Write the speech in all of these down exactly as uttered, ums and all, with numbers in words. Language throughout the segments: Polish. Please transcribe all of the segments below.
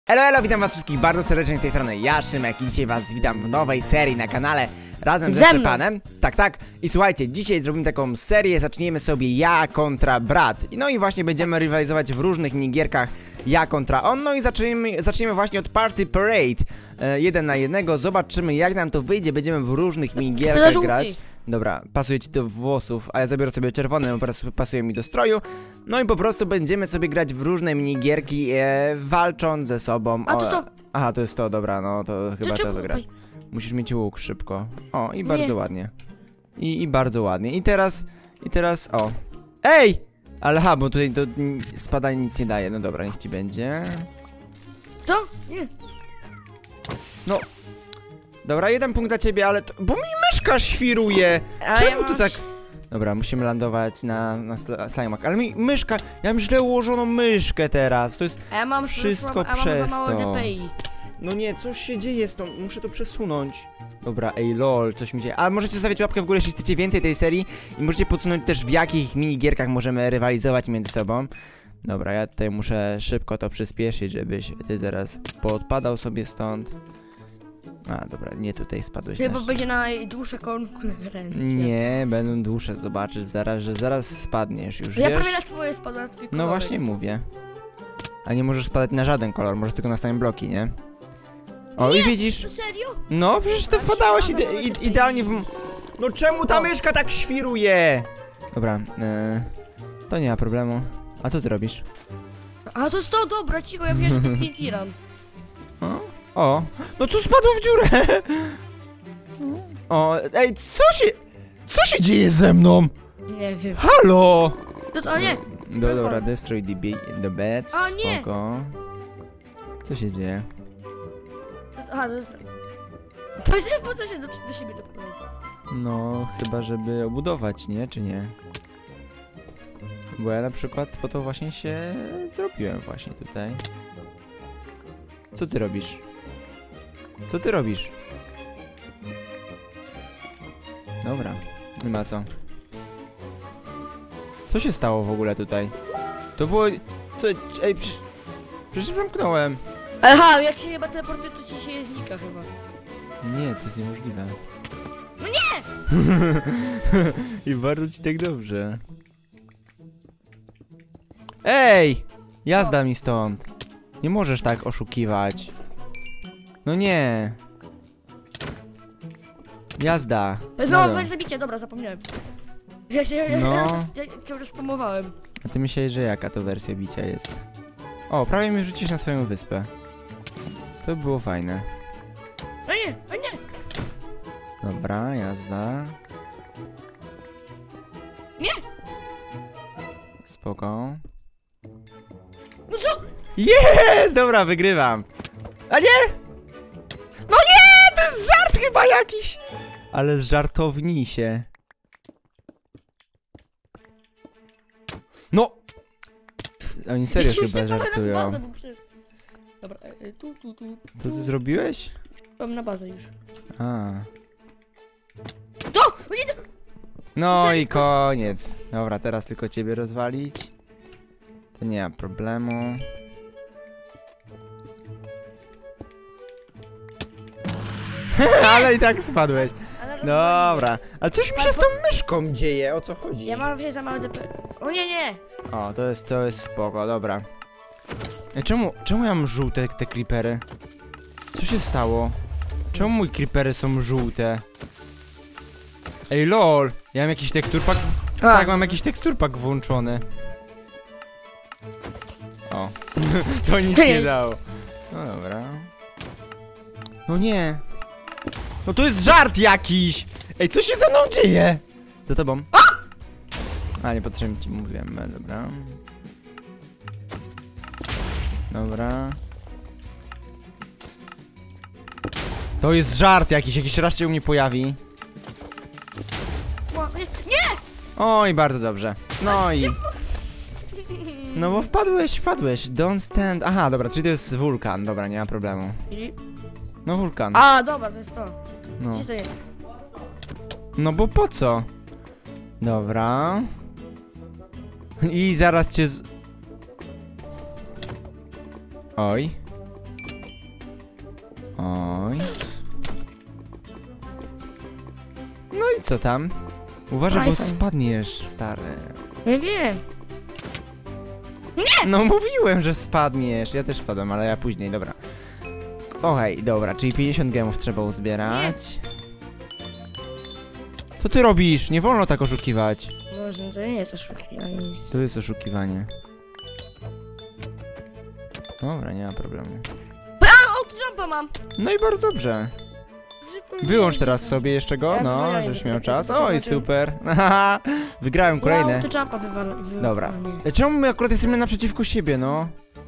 Elo, elo, witam was wszystkich bardzo serdecznie z tej strony ja, Szymek, i dzisiaj was witam w nowej serii na kanale razem ze Szczepanem. Tak, tak. I słuchajcie, dzisiaj zrobimy taką serię, zaczniemy sobie ja kontra brat. No i właśnie będziemy rywalizować w różnych minigierkach ja kontra on. No i zaczniemy, zaczniemy właśnie od Party Parade. E, jeden na jednego, zobaczymy jak nam to wyjdzie, będziemy w różnych minigierkach grać. Dobra, pasuje ci do włosów, a ja zabiorę sobie czerwone, bo pasuje mi do stroju. No i po prostu będziemy sobie grać w różne minigierki, e, walcząc ze sobą. A to to... Aha, to jest to, dobra, no to chyba trzeba wygrać. Musisz mieć łuk szybko. O, i bardzo nie. ładnie. I, I bardzo ładnie. I teraz, i teraz, o. Ej! Ale ha, bo tutaj to spadanie nic nie daje. No dobra, niech ci będzie. To? Nie. No. Dobra, jeden punkt dla ciebie, ale to, bo mi myszka świruje. A czemu ja tu tak... Dobra, musimy lądować na, na slime'ach, ale mi myszka, ja mam źle ułożoną myszkę teraz, to jest a ja mam wszystko a przez mam za mało to. D P I. No nie, coś się dzieje z tą, muszę to przesunąć. Dobra, ej lol, coś mi dzieje. A możecie zostawić łapkę w górę, jeśli chcecie więcej tej serii. I możecie podsunąć też, w jakich minigierkach możemy rywalizować między sobą. Dobra, ja tutaj muszę szybko to przyspieszyć, żebyś ty zaraz poodpadał sobie stąd. A, dobra, nie tutaj spadłeś. Chyba na... będzie najdłuższa konkurencja. Nie, będą dłuższe, zobaczysz zaraz, że zaraz spadniesz już, ja wiesz? prawie na twoje spadłem, na twój kolor. No właśnie mówię. A nie możesz spadać na żaden kolor, możesz tylko na stałe bloki, nie? O, nie, i widzisz? Serio? No, przecież to wpadałaś ide ide idealnie w... No czemu ta myszka tak świruje? Dobra, yy, to nie ma problemu. A co ty robisz? A to jest to, dobra, cicho, ja wiem, że to jest T N T Run. O, o, no co spadło w dziurę? O, ej, co się... Co się dzieje ze mną? Nie wiem. Halo! To, to nie! No dobra, destroy the, the beds, o, nie. spoko. Co się dzieje? Aha, to jest... Po co, po co się do, do siebie doprowadzić? No, chyba żeby obudować, nie? Czy nie? Bo ja na przykład po to właśnie się zrobiłem właśnie tutaj. Co ty robisz? Co ty robisz? Dobra, nie ma co. Co się stało w ogóle tutaj? To było... Co... Ej, przy... przecież zamknąłem. Aha, jak się chyba teleportuje, to ci się znika chyba. Nie, to jest niemożliwe. No nie! I bardzo ci tak dobrze. Ej! Jazda mi stąd. Nie możesz tak oszukiwać. No nie. Jazda. Znowu no, zabicie, dobra, zapomniałem. Ja się, ja, no. ja, ja, ja, ja spamowałem. A ty myślałeś, że jaka to wersja bicia jest? O, prawie mnie rzucisz na swoją wyspę. To było fajne. O nie, o nie. Dobra, jazda. Nie! Spoko. No co? Jest! Dobra, wygrywam. A nie! No nie! To jest żart chyba jakiś! Ale zżartownij się. No! Oni serio chyba żartują. Dobra, tu, tu, tu. Co ty zrobiłeś? Mam na bazę już. A. To! Nie, to... No i koniec. Dobra, teraz tylko ciebie rozwalić. To nie ma problemu. Ale i tak spadłeś. Dobra. Ale coś mi się z tą myszką dzieje, o co chodzi? Ja mam wziąć za małe D P. O nie, nie! O, to jest, to jest spoko, dobra. Ej, czemu, czemu ja mam żółte te creepery? Co się stało? Czemu mój creepery są żółte? Ej, lol! Ja mam jakiś teksturpak... Tak, mam jakiś teksturpak włączony. O. To nic nie dało. No dobra. No nie. No to jest żart jakiś! Ej, co się ze mną dzieje? Za tobą. A! A, nie potrzebnie ci mówiłem, dobra. Dobra. To jest żart jakiś, jakiś raz się u mnie pojawi. Nie! Oj, bardzo dobrze. No i... No bo wpadłeś, wpadłeś. Don't stand... Aha, dobra, czyli to jest wulkan. Dobra, nie ma problemu. No wulkan. A, dobra, to jest to. No. Gdzie to jest? No bo po co? Dobra. I zaraz cię z... Oj. Oj. No i co tam? Uważaj, bo spadniesz, stary. Nie wiem. No mówiłem, że spadniesz. Ja też spadłem, ale ja później, dobra. Okej, dobra, czyli pięćdziesiąt gemów trzeba uzbierać. Co ty robisz? Nie wolno tak oszukiwać. Boże, to nie jest oszukiwanie. To jest oszukiwanie. Dobra, nie ma problemu. A, autojumpa mam! No i bardzo dobrze. Wyłącz teraz sobie jeszcze go, no, żebyś miał czas. Oj, super. Haha, wygrałem kolejne. Autojumpa wywalę. Dobra. Czemu my akurat jesteśmy naprzeciwko siebie, no?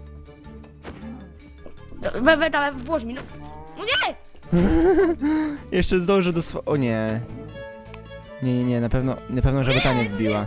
We, we, dawaj, włoż mi, no. No nie! Jeszcze zdążę do swo... O nie. Nie, nie, nie, na pewno, na pewno, żeby ta nie wbiła.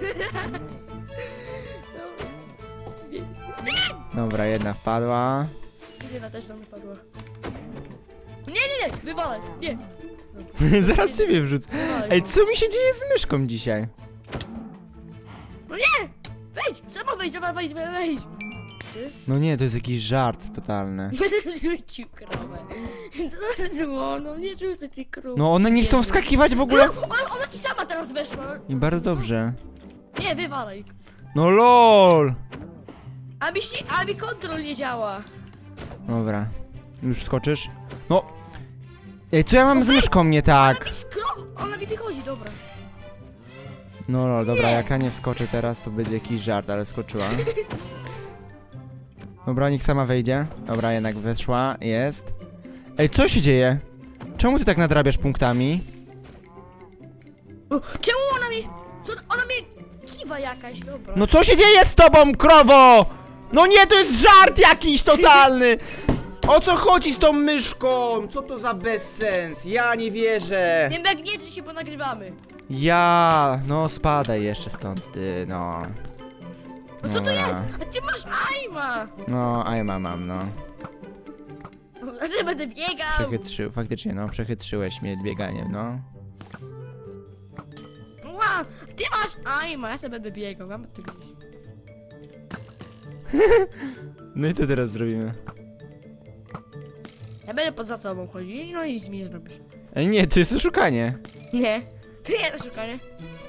Dobra, jedna wpadła. Jedna też tam wypadła. Nie, nie, nie, wywalę, nie. Zaraz ciebie wrzucę. Ej, co mi się dzieje z myszką dzisiaj? No nie! Wejdź, sama wejdź, dobra, wejdź, wejdź. No nie, to jest jakiś żart totalny. Będę rzucił krowę. Co to zło, no nie rzucę tej krowy. No one nie chcą wskakiwać w ogóle. No, ona, ona ci sama teraz weszła. I bardzo dobrze. Nie, wywalaj. No lol. A mi się, a mi kontrol nie działa. Dobra. Już skoczysz? No. Ej, co ja mam z myszką nie tak? Ona mi skro... Ona mi wychodzi, dobra. No lol, dobra, Nie. jak ja nie wskoczę teraz, to będzie jakiś żart, ale skoczyła. Dobra, niech sama wejdzie. Dobra, jednak weszła, jest. Ej, co się dzieje? Czemu ty tak nadrabiasz punktami? O, czemu ona mi... Co, ona mi kiwa jakaś, dobra. No co się dzieje z tobą, krowo? No nie, to jest żart jakiś totalny! O co chodzi z tą myszką? Co to za bezsens? Ja nie wierzę. Nie wiem jak nie, czy się ponagrywamy. Ja, no spadaj jeszcze stąd, ty, no. No co to Dobra. jest? A ty masz aima. No, a ja mam, mam, no. A ja będę biegał. Przechytrzył, faktycznie, no, przechytrzyłeś mnie bieganiem, no. Ła, ty masz aima, ja sobie będę biegał. Mam ty... No i co teraz zrobimy? Ja będę poza tobą chodzić, no i nic mi nie zrobisz. Ej, nie, to jest oszukanie. Nie, to nie jest szukanie.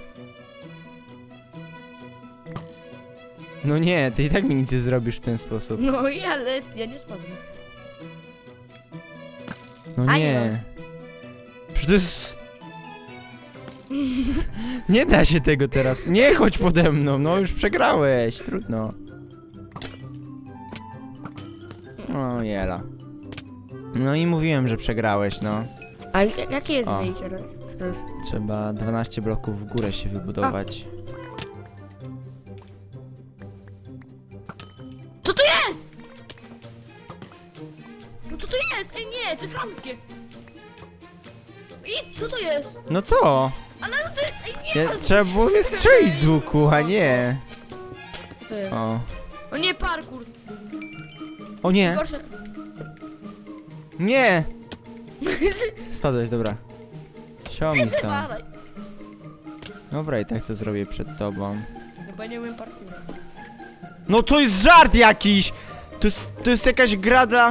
No nie, ty i tak mi nic nie zrobisz w ten sposób. No i ale ja nie spadłem. No A nie. nie. Przecież to jest... Nie da się tego teraz. Nie chodź pode mną, no już przegrałeś, trudno. O jela. No i mówiłem, że przegrałeś, no. A jakie jest O. wyjście teraz? Co to jest? Trzeba dwanaście bloków w górę się wybudować. Co to jest? No co to jest? Ej nie, to jest chamskie. I co to jest? No co? Ale no to jest... Ej nie, Ja, no, trzeba było mnie strzelić z łuku, a nie. Co to jest? O. O nie, parkour. O nie, Gorsze. nie. Spadłeś, dobra. Siomi stąd. Wywalaj. Dobra, i tak to zrobię przed tobą. No bo ja nie umiem parkour. No to jest żart jakiś! To jest, to jest jakaś gra dla...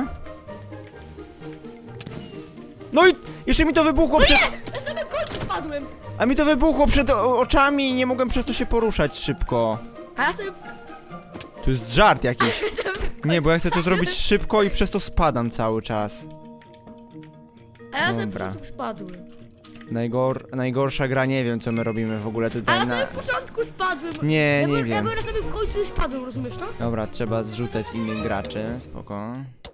No i jeszcze mi to wybuchło przed... Ja sobie końcu spadłem. A mi to wybuchło przed o- oczami i nie mogłem przez to się poruszać szybko. A ja sobie... To jest żart jakiś. Ja sobie... Nie, bo ja chcę to zrobić szybko i przez to spadam cały czas. A ja sobie po Dobra. prostu spadłem. Najgor... Najgorsza gra, nie wiem co my robimy w ogóle A tutaj ja na... sobie w początku spadłem. Nie, ja nie byłem, Ja wiem. byłem na samym końcu i spadłem, rozumiesz to? Dobra, trzeba zrzucać innych graczy, spoko.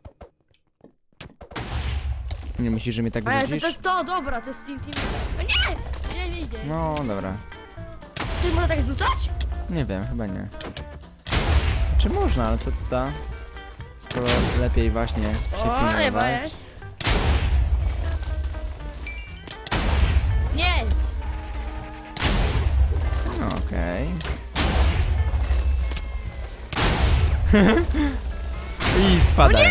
Nie myślisz, że mnie tak A ja, to, wyrzucisz? to jest to, dobra, to jest team team. O nie! Nie, nie idzie. No, dobra. Ty można tak rzucać? Nie wiem, chyba nie. Czy można, ale co to da? Skoro lepiej właśnie się O, chyba pilnować. jest. Nie! No, okej. I spadaj.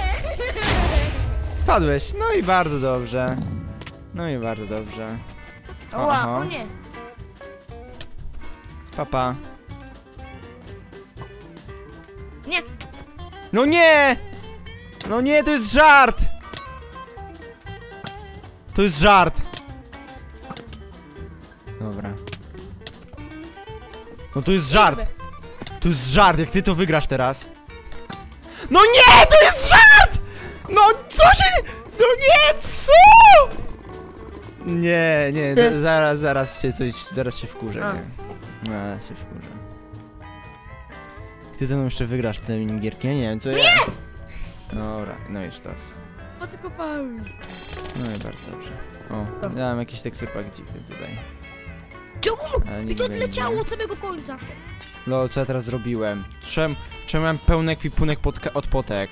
Spadłeś, no i bardzo dobrze. No i bardzo dobrze. O, Ła, aha. o nie. Papa. Nie. No nie! No nie, to jest żart! To jest żart. Dobra. No to jest żart. To jest żart, jak ty to wygrasz teraz. No nie, to jest żart! No co się... No nie, co? Nie, nie, Jest. zaraz, zaraz się coś, zaraz się wkurzę, A. nie. Zaraz się wkurzę. Ty ze mną jeszcze wygrasz tę minigierkę, nie wiem co ja... Dobra, no już czas. Po co kopałem? No i bardzo dobrze. O, dałem jakiś teksturpak dziwny tutaj. Czemu? Ale I niech to będzie. odleciało od samego końca. Lol, co ja teraz zrobiłem? Czem, czemu mam pełny ekwipunek pod, od potek?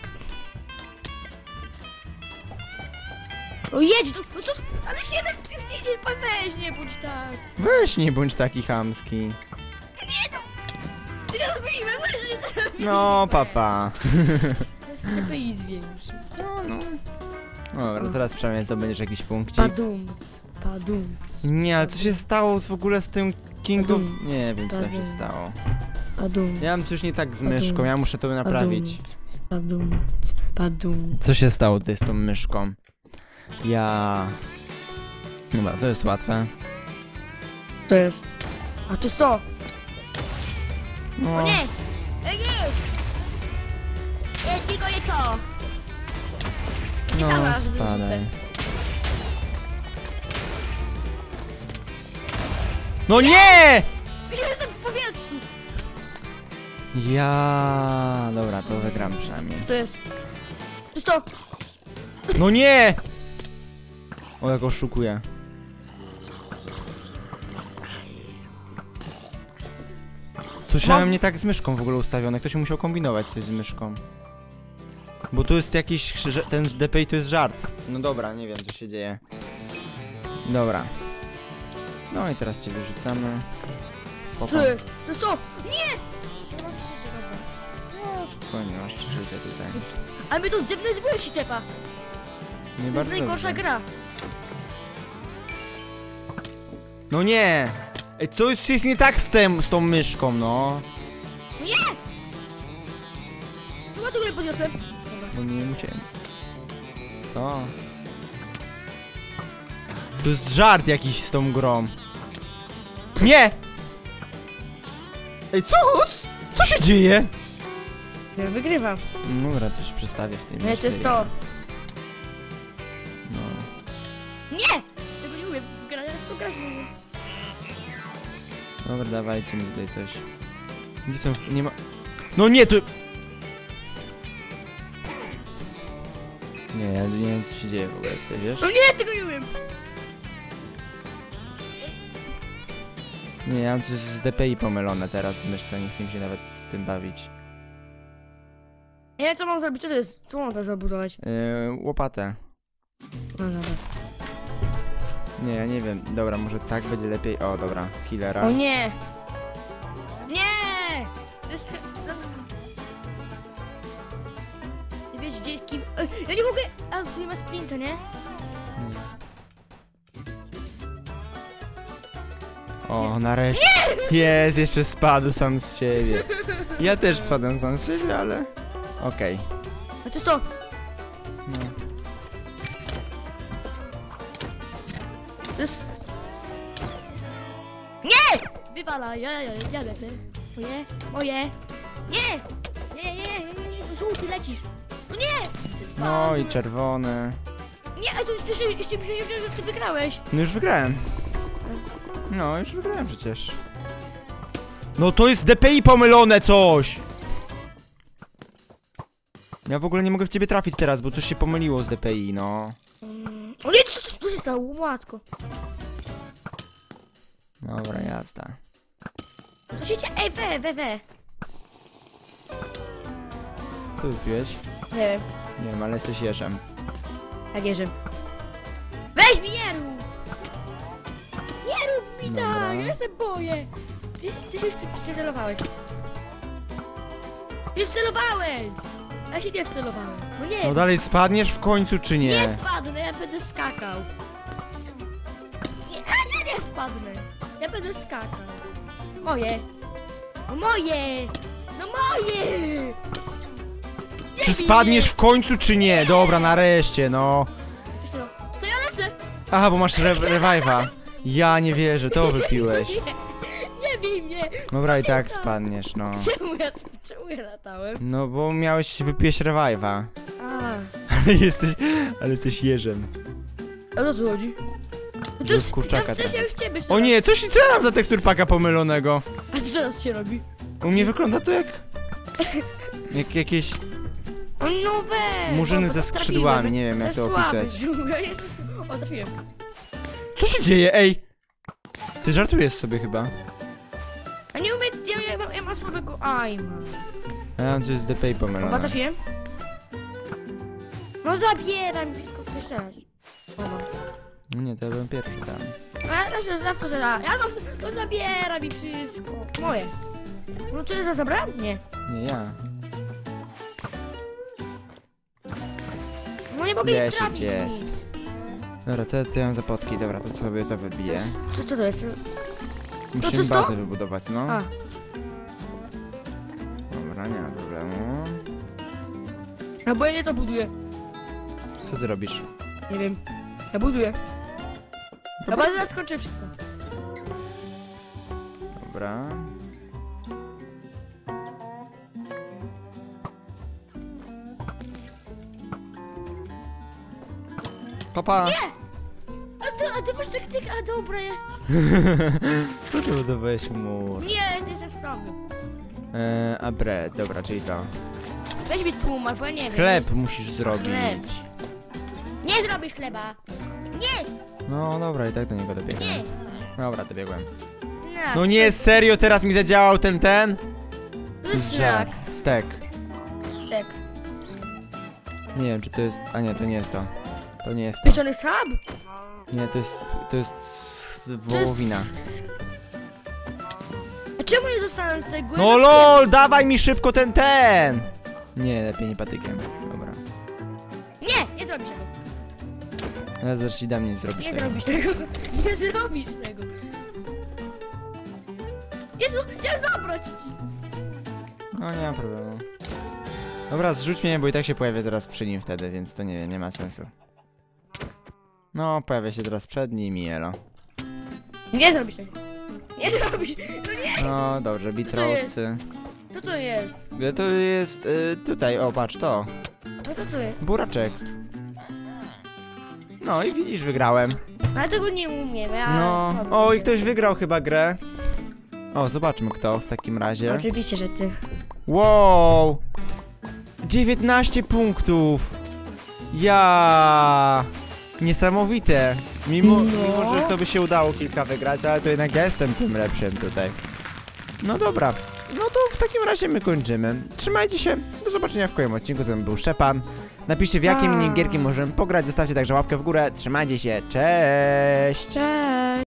O jedź, no, no co? Ale się jeden spisz, nie, nie, weź, nie bądź tak. Weź, nie bądź taki chamski. Nie no, ty nie rozbiliłem, weź, nie teraz. No, papa. To jest lepiej zwiększy. No, no. Dobra, teraz przynajmniej zdobędziesz jakiś punkcik. Padumc, padumc. Nie, ale co się stało w ogóle z tym King of... Padumc, Nie wiem, co tam się padumc. stało. Padumc. Ja mam coś nie tak z myszką, ja muszę to naprawić. Padumc, padumc. Co się stało tutaj z tą myszką? Ja... Dobra, to jest łatwe. To jest. A to jest to. No. O nie! Ej, nie! Nie, tylko nie to. No, sama spadaj. No nie! Ja jestem w powietrzu. Ja... Dobra, to wygram przynajmniej. To jest. To jest to. No nie! O, jak oszukuję. Coś Mam- miałem nie tak z myszką w ogóle ustawione. Ktoś musiał kombinować coś z myszką. Bo tu jest jakiś... że ten D P I to jest żart. No dobra, nie wiem co się dzieje. Dobra. No i teraz cię wyrzucamy. Popa. To jest. To jest to. Nie! Nie mam trzy życia, dobra. No, spokojnie, masz trzy życia tutaj. Ale mnie to zdepnąć dwóch ci tepa. Nie To jest bardzo najgorsza dobrze. gra. No nie! Ej, co jest, jest nie tak z, tym, z tą myszką, no? Nie! Chyba tego nie podniosłem. Dobra. Bo nie musiałem. Co? To jest żart jakiś z tą grą. Nie! Ej, co? Co się dzieje? Ja wygrywam. Dobra, coś przestawię w tej Nie, myszce to jest i- to. No. Nie! Tego nie umiem grać, ja to grać nie umiem. Dobra, dawajcie mi tutaj coś. Gdzie są... nie ma... No nie, to... Nie, ja nie wiem co się dzieje w ogóle tutaj, wiesz? No nie, tego nie umiem. Nie, ja mam coś z D P I pomylone teraz w myszce, nie chcę mi się nawet z tym bawić. Nie wiem co mam zrobić, co to jest? Co mam teraz zabudować? Yy, łopatę. No dobra. Nie, ja nie wiem. Dobra, może tak będzie lepiej. O, dobra, killera. O nie! Nie! To jest... Ty wiesz gdzie kim... Ej, ja nie mogę... A tu nie ma sprinta, nie? O, nareszcie. Jest, jeszcze spadł sam z siebie. Ja też spadłem sam z siebie, ale... Okej. A to jest to! No. To jest... Nie! Wywala, ja, ja, ja lecę. Moje, moje. Nie! Nie, nie, nie, nie, nie, nie, żółty lecisz. No nie! Ty No spadłeś. i czerwone. Nie, a to już jeszcze, jeszcze myślałem, że ty wygrałeś. No już wygrałem. No, już wygrałem przecież. No to jest D P I pomylone coś! Ja w ogóle nie mogę w ciebie trafić teraz, bo coś się pomyliło z D P I, no. Mm. O nie, co, co, co się stało? Matko. Dobra, jazda. Co się dzieje? Ej, we, we, we. Co wypiłeś? Nie wiem, Nie wiem, ale jesteś jeżem. jak jeżem. Weź mi, nie rób! Nie rób mi Dobra. tak, ja się boję. Ty, ty się już przy- celowałeś. Już celowałeś! Ja się nie wcelowałem. No nie, No dalej spadniesz w końcu, czy nie? nie spadnę, ja będę skakał. Nie, a ja nie spadnę. Ja będę skakał. Moje. No moje! No moje! Nie Czy bij spadniesz mnie. w końcu, czy nie? Dobra, nareszcie, no. To ja lecę! Aha, bo masz re revive'a. Ja nie wierzę, to wypiłeś. Nie, nie bij mnie. Dobra, i tak spadniesz, no. Czemu ja, czemu ja latałem? No bo miałeś, wypiłeś revive'a. A, Ale jesteś, ale jesteś jeżem. a o co chodzi? Że w kurczaka ja wcześniej trafię. już ciebie O nie, coś, co ja mam za teksturpaka pomylonego? A co teraz się robi? U mnie wygląda to jak... Jak jakieś O, no weź. murzyny bo ze trafiłem. skrzydłami, nie wiem jak to jest słaby opisać. żółw, ja jestem... O, trafiłem. Co się dzieje, ej? Ty żartujesz sobie chyba. A nie umiem, ja, ja, mam, ja mam słabego aima. A ja mam coś z D P I Chyba pomylone. trafiłem? No zabieraj mi wszystko, co jeszcze raz. O, mam. No nie, to ja byłem pierwszy tam. A ja zawsze, zawsze, że ja zawsze, no zabieraj mi wszystko. Moje. No czy ja zabrałem? Nie. Nie, ja. No nie mogę ich Dziesięć trafić. jest. Dobra, co ja tutaj mam za potki? Dobra, to sobie to wybiję. Co, co to jest? Musimy to bazę to? wybudować, no. A, Dobra, nie ma problemu. a bo ja nie to buduję. Co ty robisz? Nie wiem. Ja buduję. Ja bardzo skończę wszystko. Dobra. Papa! A ty, a ty masz taktykę, a dobra jest. Po co budowałeś mur? Nie, to jest sprawy. Eee, a bread, dobra, czyli to. Weź mi tłumacz, bo ja nie wiem. Chleb jest... musisz zrobić. Chleb. Nie zrobisz chleba. Nie, No dobra, i tak do niego nie. dobiegłem. Dobra, dobiegłem. No, No nie, serio, teraz mi zadziałał ten, ten? To jest znak. Stek. Tak. Nie wiem, czy to jest... A nie, to nie jest to. To nie jest to. Pieczony schab? Nie, to jest... To jest... s- wołowina. A czemu nie dostanę z tego? No lol, dawaj mi szybko ten, ten! Nie, lepiej nie patykiem. Dobra. Nie, nie zrobisz tego. Ale zacznij da mnie zrobić Nie tego. zrobisz tego. Nie zrobisz tego. Jezu, chciałem zabrać ci. No nie ma problemu. Dobra, zrzuć mnie, bo i tak się pojawię zaraz przy nim wtedy, więc to nie, nie ma sensu. No, pojawia się teraz przed nim i elo. Nie zrobisz tego. Nie zrobisz. No nie. No dobrze, bitrolcy. Co to jest? To jest y, tutaj, o patrz to. No co to jest? Buraczek. No i widzisz, wygrałem. Ale tego nie umiem, ja No, słabo o i umiem. ktoś wygrał chyba grę. O, zobaczmy kto w takim razie. Oczywiście, że ty. Wow! dziewiętnaście punktów! Ja! Niesamowite! Mimo, No. mimo, że to by się udało kilka wygrać, ale to jednak ja jestem tym lepszym tutaj. No dobra, no to w takim razie my kończymy. Trzymajcie się, do zobaczenia w kolejnym odcinku, to był Szczepan. Napiszcie w jakie A. minigierki możemy pograć, zostawcie także łapkę w górę. Trzymajcie się, cześć! Cześć.